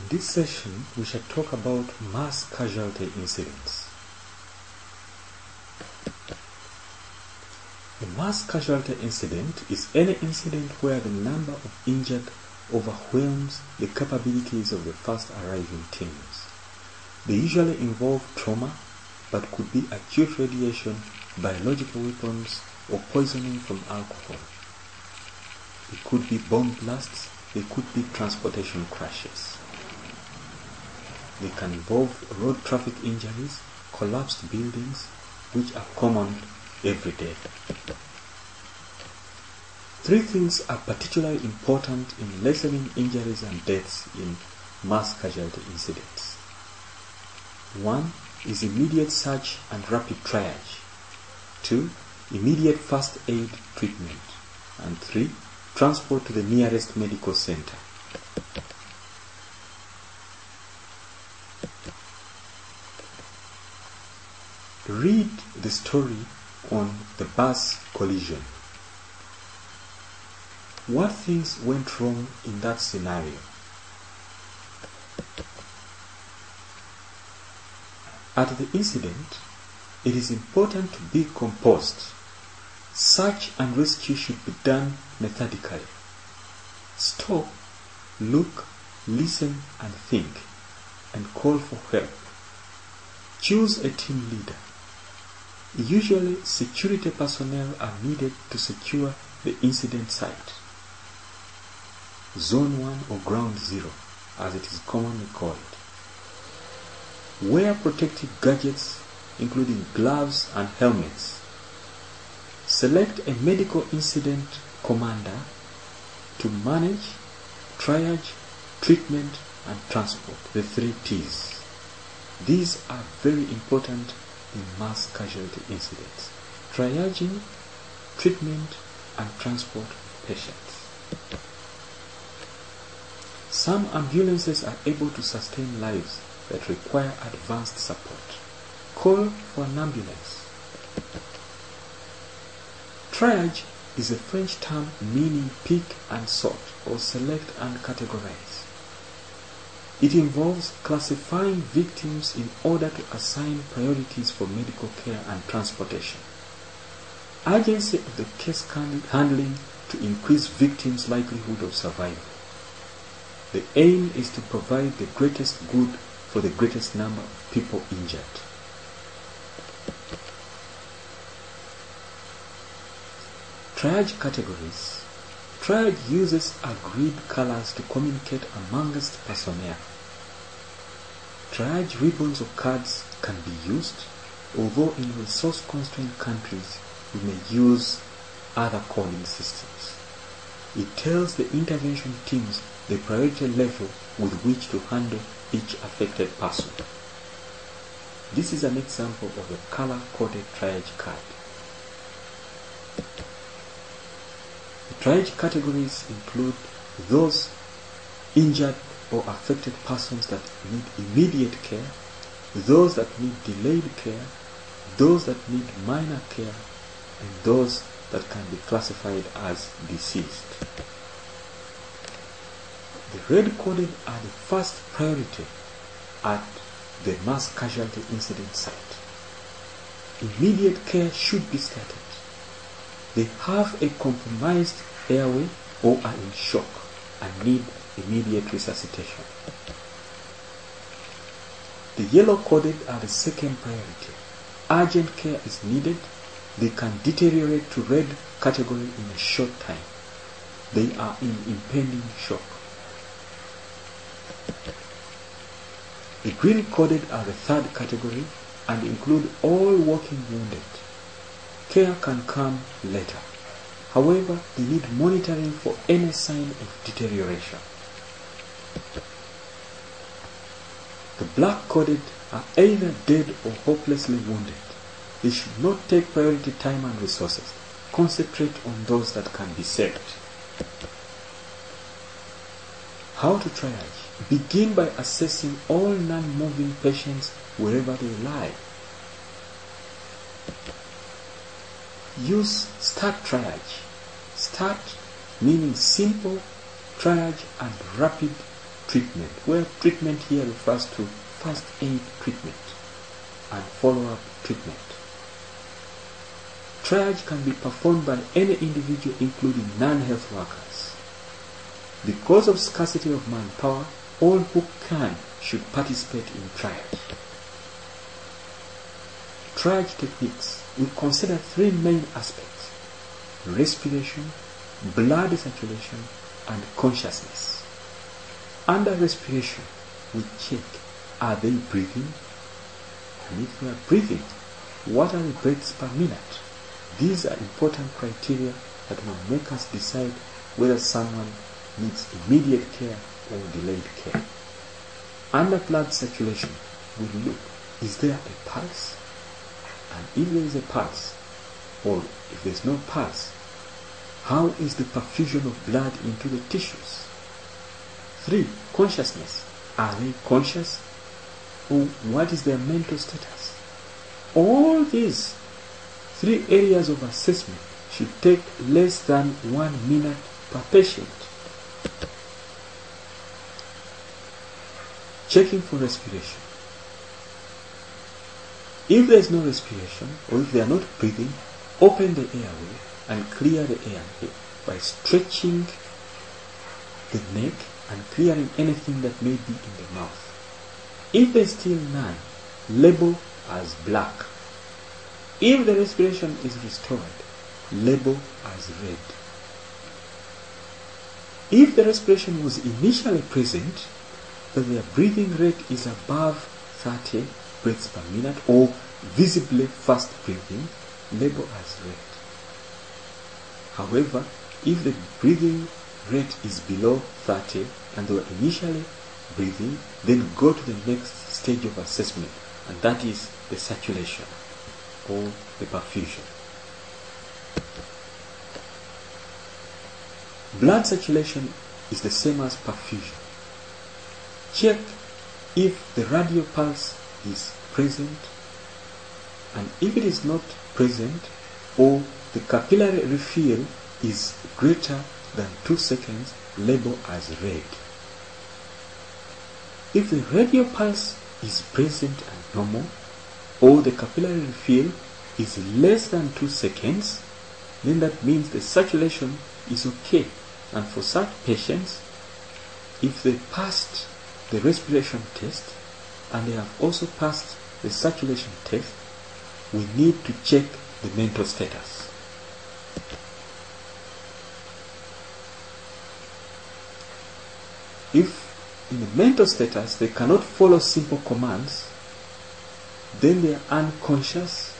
this session, we shall talk about mass casualty incidents. A mass casualty incident is any incident where the number of injured overwhelms the capabilities of the first arriving teams. They usually involve trauma, but could be acute radiation, biological weapons, or poisoning from alcohol. It could be bomb blasts, they could be transportation crashes. They can involve road traffic injuries, collapsed buildings, which are common every day. Three things are particularly important in lessening injuries and deaths in mass casualty incidents. One is immediate search and rapid triage. 2. Immediate first aid treatment. And 3. Transport to the nearest medical center. Read the story on the bus collision. What things went wrong in that scenario? At the incident, it is important to be composed. Search and rescue should be done methodically. Stop, look, listen and think, and call for help. Choose a team leader. Usually, security personnel are needed to secure the incident site. Zone 1 or Ground Zero, as it is commonly called. Wear protective gadgets, including gloves and helmets. Select a medical incident commander to manage triage, treatment, and transport, the 3 T's. These are very important in mass casualty incidents: triaging, treatment, and transport patients. Some ambulances are able to sustain lives that require advanced support. Call for an ambulance. Triage is a French term meaning pick and sort, or select and categorize. It involves classifying victims in order to assign priorities for medical care and transportation. Urgency of the case handling to increase victims' likelihood of survival. The aim is to provide the greatest good for the greatest number of people injured. Triage categories. Triage uses agreed colors to communicate amongst personnel. Triage ribbons or cards can be used, although in resource-constrained countries we may use other coding systems. It tells the intervention teams the priority level with which to handle each affected person. This is an example of a color-coded triage card. The triage categories include those injured or affected persons that need immediate care, those that need delayed care, those that need minor care, and those that can be classified as deceased. The red-coded are the first priority at the mass casualty incident site. Immediate care should be started. They have a compromised airway or are in shock and need immediate resuscitation. The yellow-coded are the second priority. Urgent care is needed. They can deteriorate to red category in a short time. They are in impending shock. The green-coded are the third category and include all walking wounded. Care can come later. However, they need monitoring for any sign of deterioration. The black-coded are either dead or hopelessly wounded. They should not take priority time and resources. Concentrate on those that can be saved. How to triage? Begin by assessing all non-moving patients wherever they lie. Use START triage. START meaning simple triage and rapid treatment, where treatment here refers to first aid treatment and follow-up treatment. Triage can be performed by any individual, including non-health workers. Because of scarcity of manpower, all who can should participate in triage. Triage techniques will consider three main aspects: respiration, blood circulation, and consciousness. Under respiration, we check, are they breathing? And if they are breathing, what are the breaths per minute? These are important criteria that will make us decide whether someone needs immediate care or delayed care. Under blood circulation, we look, is there a pulse? And if there is a pulse, or if there is no pulse, how is the perfusion of blood into the tissues? 3. Consciousness. Are they conscious? Or what is their mental status? All these three areas of assessment should take less than 1 minute per patient. Checking for respiration. If there is no respiration, or if they are not breathing, open the airway and clear the airway by stretching the neck and clearing anything that may be in the mouth. If there is still none, label as black. If the respiration is restored, label as red. If the respiration was initially present, but their breathing rate is above 30 breaths per minute or visibly fast breathing, label as red. However, if the breathing rate is below 30 and they were initially breathing, then go to the next stage of assessment, and that is the saturation or the perfusion. Blood circulation is the same as perfusion. Check if the radial pulse is present, and if it is not present or the capillary refill is greater than 2 seconds, label as red. If the radial pulse is present and normal, or the capillary refill is less than 2 seconds, then that means the circulation is okay. And for such patients, if they passed the respiration test and they have also passed the circulation test, we need to check the mental status. If in the mental status they cannot follow simple commands, then they are unconscious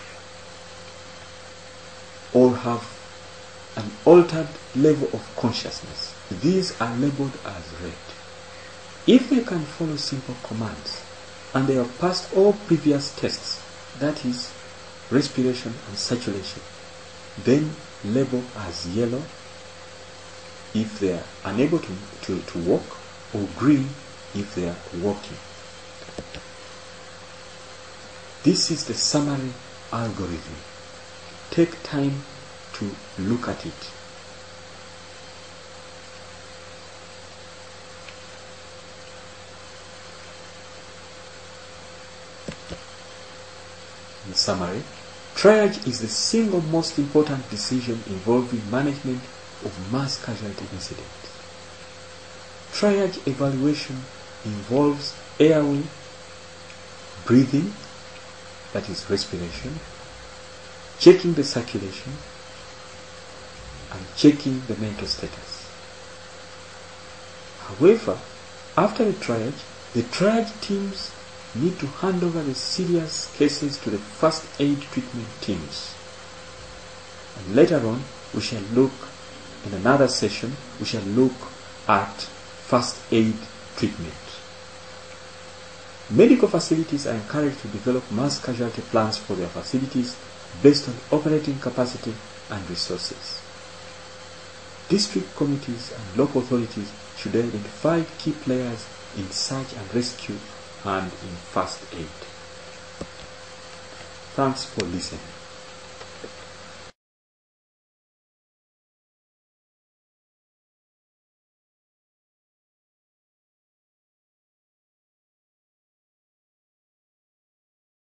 or have an altered level of consciousness. These are labeled as red. If they can follow simple commands and they have passed all previous tests, that is respiration and saturation, then label as yellow if they are unable to walk, or green if they are walking. This is the summary algorithm. Take time to look at it. In summary, triage is the single most important decision involving management of mass casualty incidents. Triage evaluation involves airway, breathing, that is respiration, checking the circulation, and checking the mental status. However, after the triage teams need to hand over the serious cases to the first aid treatment teams. And later on, we shall look, in another session, we shall look at first aid treatment. Medical facilities are encouraged to develop mass casualty plans for their facilities based on operating capacity and resources. District committees and local authorities should identify key players in search and rescue and in first aid. Thanks for listening.